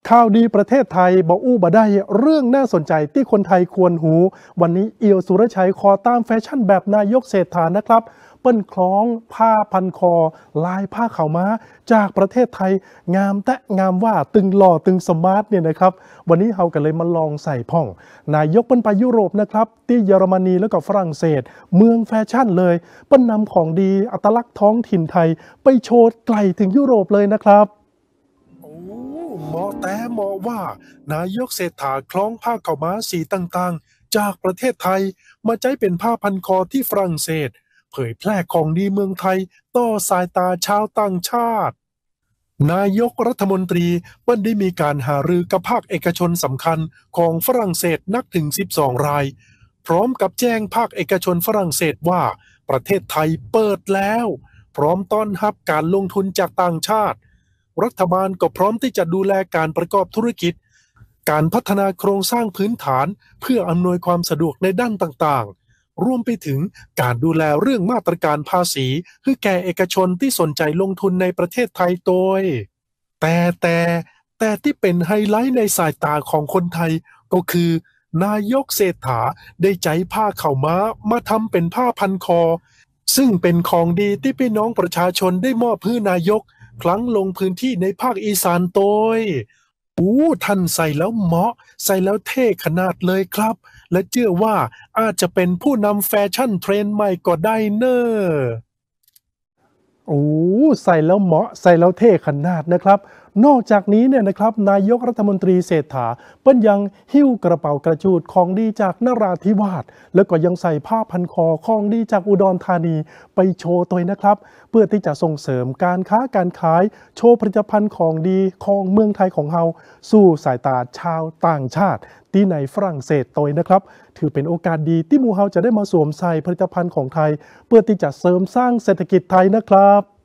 ข่าวดีประเทศไทยบอกอู้บ่ได้เรื่องน่าสนใจที่คนไทยควรหูวันนี้เอียวสุรชัยคอตามแฟชั่นแบบนายกเศรษฐานะครับเปิ้นคล้องผ้าพันคอลายผ้าขาวม้าจากประเทศไทยงามแต่งามว่าตึงหล่อตึงสมาร์ทเนี่ยนะครับวันนี้เฮากันเลยมาลองใส่พ่องนายกเปิ้นไปยุโรปนะครับที่เยอรมนีแล้วก็ฝรั่งเศสเมืองแฟชั่นเลยเปิ้นนำของดีอัตลักษณ์ท้องถิ่นไทยไปโชว์ไกลถึงยุโรปเลยนะครับเหมาะแต่เหมาะว่านายกเศรษฐาคล้องผ้าขาวม้าสีต่างๆจากประเทศไทยมาใช้เป็นผ้าพันคอที่ฝรั่งเศสเผยแพร่ของดีเมืองไทยต่อสายตาชาวต่างชาตินายกรัฐมนตรีเปิ้ลได้มีการหารือกับภาคเอกชนสำคัญของฝรั่งเศสนักถึง12 รายพร้อมกับแจ้งภาคเอกชนฝรั่งเศสว่าประเทศไทยเปิดแล้วพร้อมต้อนรับการลงทุนจากต่างชาติรัฐบาลก็พร้อมที่จะดูแลการประกอบธุรกิจการพัฒนาโครงสร้างพื้นฐานเพื่ออำนวยความสะดวกในด้านต่างๆรวมไปถึงการดูแลเรื่องมาตรการภาษีให้แก่เอกชนที่สนใจลงทุนในประเทศไทยโดยแต่ที่เป็นไฮไลท์ในสายตาของคนไทยก็คือนายกเศรษฐาได้ใจผ้าขาวม้ามาทำเป็นผ้าพันคอซึ่งเป็นของดีที่พี่น้องประชาชนได้มอบให้นายกครั้งลงพื้นที่ในภาคอีสานโดยท่านใส่แล้วเหมาะใส่แล้วเท่ขนาดเลยครับและเชื่อว่าอาจจะเป็นผู้นำแฟชั่นเทรนด์ใหม่ก็ได้เนอะใส่แล้วเหมาะใส่แล้วเท่ขนาดนะครับนอกจากนี้เนี่ยนะครับนายกรัฐมนตรีเศรษฐาเปิ้ลยังหิ้วกระเป๋ากระจูดของดีจากนราธิวาสแล้วก็ยังใส่ผ้าพันคอของดีจากอุดรธานีไปโชว์ตัวนะครับเพื่อที่จะส่งเสริมการค้าการขายโชว์ผลิตภัณฑ์ของดีของเมืองไทยของเราสู่สายตาชาวต่างชาติที่ในฝรั่งเศสตัวนะครับถือเป็นโอกาสดีที่หมู่เฮาจะได้มาสวมใส่ผลิตภัณฑ์ของไทยเพื่อที่จะเสริมสร้างเศรษฐกิจไทยนะครับ